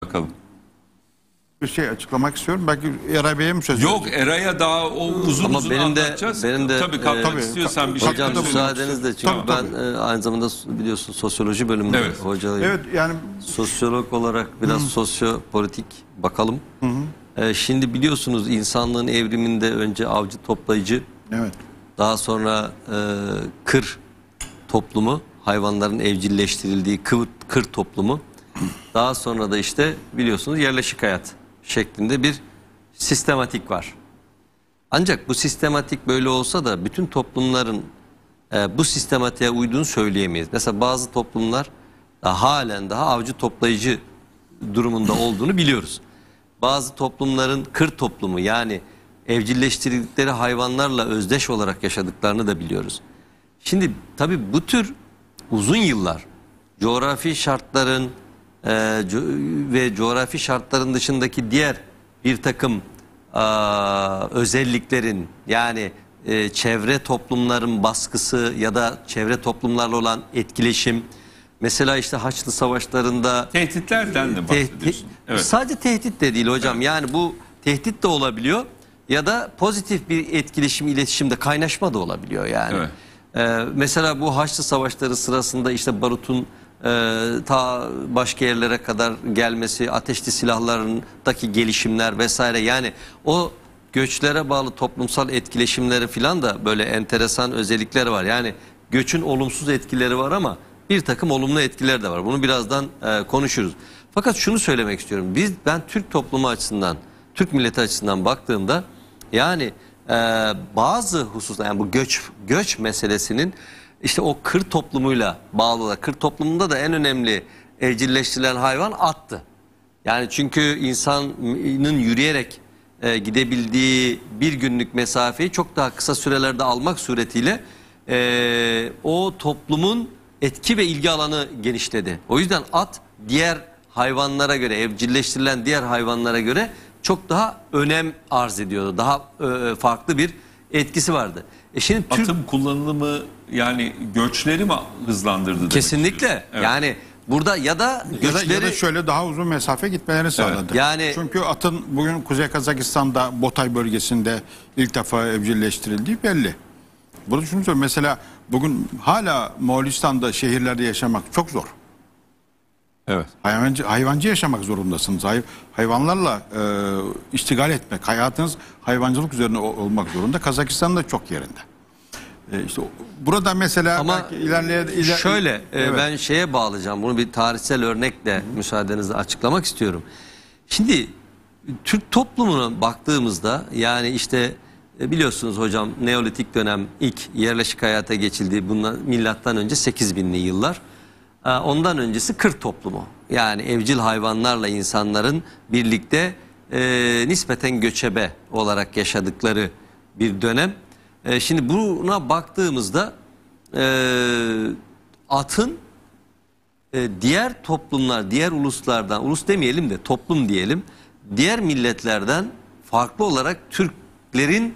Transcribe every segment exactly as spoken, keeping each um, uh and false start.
bakalım. Bir şey açıklamak istiyorum. Belki Eray Bey'e mi söz Yok, Eray'a daha o uzun Ama uzun benim de, anlatacağız. benim de tabii katmak e, istiyorsan bir tabii, şey. hocam tabii, müsaadenizle, çünkü tabii, ben tabii. e, aynı zamanda biliyorsun sosyoloji bölümünde Evet. hocayım. Evet, yani Sosyolog olarak biraz sosyopolitik bakalım. hı hı. E, şimdi biliyorsunuz insanlığın evriminde önce avcı toplayıcı, evet. daha sonra e, kır toplumu, hayvanların evcilleştirildiği kır, kır toplumu, daha sonra da işte biliyorsunuz yerleşik hayat şeklinde bir sistematik var. Ancak bu sistematik böyle olsa da bütün toplumların e, bu sistematiğe uyduğunu söyleyemeyiz. Mesela bazı toplumlar da halen daha avcı toplayıcı durumunda olduğunu biliyoruz. Bazı toplumların kır toplumu, yani evcilleştirdikleri hayvanlarla özdeş olarak yaşadıklarını da biliyoruz. Şimdi tabii bu tür uzun yıllar coğrafi şartların e, co ve coğrafi şartların dışındaki diğer bir takım a, özelliklerin, yani e, çevre toplumların baskısı ya da çevre toplumlarla olan etkileşim, mesela işte Haçlı Savaşlarında Tehditlerden de bahsediyorsun. Evet. Sadece tehdit de değil hocam, evet. Yani bu tehdit de olabiliyor ya da pozitif bir etkileşim, iletişimde kaynaşma da olabiliyor yani. Evet. Ee, mesela bu Haçlı Savaşları sırasında işte barutun e, ta başka yerlere kadar gelmesi, ateşli silahlarındaki gelişimler vesaire, yani o göçlere bağlı toplumsal etkileşimleri filan da böyle enteresan özellikleri var. Yani göçün olumsuz etkileri var ama bir takım olumlu etkiler de var. Bunu birazdan e, konuşuruz. Fakat şunu söylemek istiyorum. Biz, ben Türk toplumu açısından, Türk milleti açısından baktığımda, yani e, bazı hususlar, yani bu göç göç meselesinin işte o kır toplumuyla bağlı olarak, kır toplumunda da en önemli evcilleştirilen hayvan attı. Yani çünkü insanın yürüyerek e, gidebildiği bir günlük mesafeyi çok daha kısa sürelerde almak suretiyle e, o toplumun etki ve ilgi alanı genişledi. O yüzden at diğer hayvanlara göre, evcilleştirilen diğer hayvanlara göre çok daha önem arz ediyordu. Daha e, farklı bir etkisi vardı. E şimdi Türk... Atın kullanımı yani göçleri mi hızlandırdı demek Kesinlikle. Evet. Yani burada ya da göçleri... Ya da, ya da şöyle daha uzun mesafe gitmelerini sağladı. Evet. Yani çünkü atın bugün Kuzey Kazakistan'da Botay bölgesinde ilk defa evcilleştirildiği belli. Bunu şunu söyleyeyim. Mesela bugün hala Moğolistan'da şehirlerde yaşamak çok zor. Evet. Hayvancı, hayvancı yaşamak zorundasınız. Hay, hayvanlarla e, iştigal etmek, hayatınız hayvancılık üzerine olmak zorunda. Kazakistan da çok yerinde. E, işte burada mesela ama ilerleyen iler, şöyle e, evet. ben şeye bağlayacağım. Bunu bir tarihsel örnekle Hı. müsaadenizle açıklamak istiyorum. Şimdi Türk toplumuna baktığımızda, yani işte biliyorsunuz hocam, Neolitik dönem ilk yerleşik hayata geçildi. Bundan milattan önce sekiz binli yıllar. Ondan öncesi kır toplumu. Yani evcil hayvanlarla insanların birlikte e, nispeten göçebe olarak yaşadıkları bir dönem. E, şimdi buna baktığımızda e, atın e, diğer toplumlar, diğer uluslardan, ulus demeyelim de toplum diyelim, diğer milletlerden farklı olarak Türklerin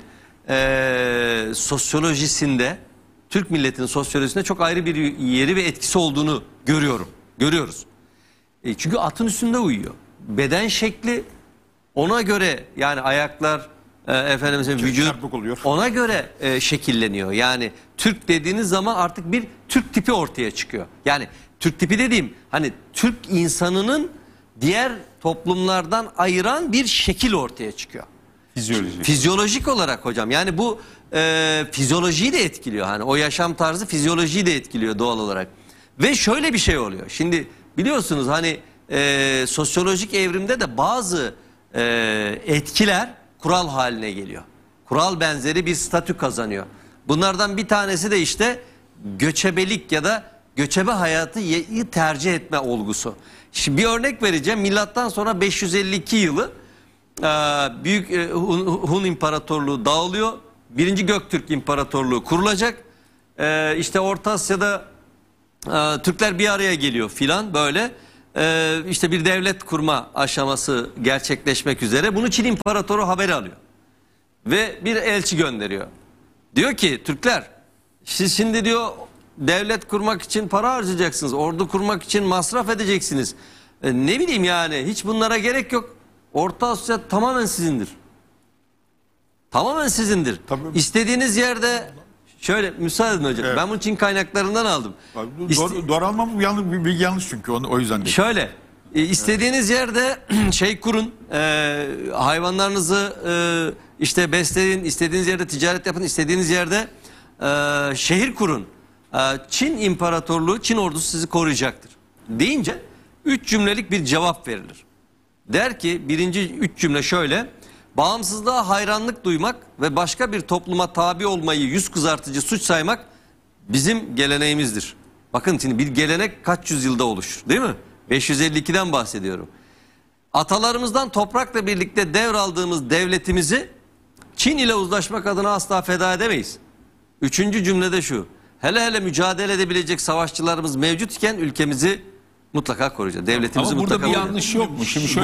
e, sosyolojisinde, Türk milletinin sosyolojisinde çok ayrı bir yeri ve etkisi olduğunu görüyorum. Görüyoruz. E çünkü atın üstünde uyuyor. Beden şekli ona göre, yani ayaklar, e, efendim vücut ona göre e, şekilleniyor. Yani Türk dediğiniz zaman artık bir Türk tipi ortaya çıkıyor. Yani Türk tipi dediğim, hani Türk insanının diğer toplumlardan ayıran bir şekil ortaya çıkıyor. Fizyolojik. Fizyolojik olarak hocam, yani bu e, fizyolojiyi de etkiliyor. Hani o yaşam tarzı fizyolojiyi de etkiliyor doğal olarak. Ve şöyle bir şey oluyor. Şimdi biliyorsunuz hani e, sosyolojik evrimde de bazı e, etkiler kural haline geliyor. Kural benzeri bir statü kazanıyor. Bunlardan bir tanesi de işte göçebelik ya da göçebe hayatı tercih etme olgusu. Şimdi bir örnek vereceğim. Milattan sonra beş yüz elli iki yılı Büyük Hun İmparatorluğu dağılıyor. Birinci Göktürk İmparatorluğu kurulacak. İşte Orta Asya'da Türkler bir araya geliyor filan böyle. İşte bir devlet kurma aşaması gerçekleşmek üzere. Bunu Çin İmparatoru haberi alıyor. Ve bir elçi gönderiyor. Diyor ki Türkler, siz şimdi diyor devlet kurmak için para harcayacaksınız. Ordu kurmak için masraf edeceksiniz. E, ne bileyim yani hiç bunlara gerek yok. Orta Asya tamamen sizindir. Tamamen sizindir. Tabii. İstediğiniz yerde şöyle müsaade edin hocam. Evet. Ben bunun Çin kaynaklarından aldım. Abi, İste- doğru, doğru almam yanlış, bir bilgi yanlış çünkü onu, o yüzden değil. Şöyle e, istediğiniz yerde şey kurun, e, hayvanlarınızı e, işte besleyin, istediğiniz yerde ticaret yapın, istediğiniz yerde e, şehir kurun. E, Çin İmparatorluğu, Çin ordusu sizi koruyacaktır deyince üç cümlelik bir cevap verilir. Der ki birinci üç cümle şöyle: bağımsızlığa hayranlık duymak ve başka bir topluma tabi olmayı yüz kızartıcı suç saymak bizim geleneğimizdir. Bakın şimdi bir gelenek kaç yüzyılda oluşur, değil mi? beş yüz elli ikiden bahsediyorum. Atalarımızdan toprakla birlikte devraldığımız devletimizi Çin ile uzlaşmak adına asla feda edemeyiz. Üçüncü cümlede şu: hele hele mücadele edebilecek savaşçılarımız mevcut iken ülkemizi mutlaka koruyacağız. Devletimizi Ama burada mutlaka bir koruyacağız. yanlış yok mu? Şimdi şöyle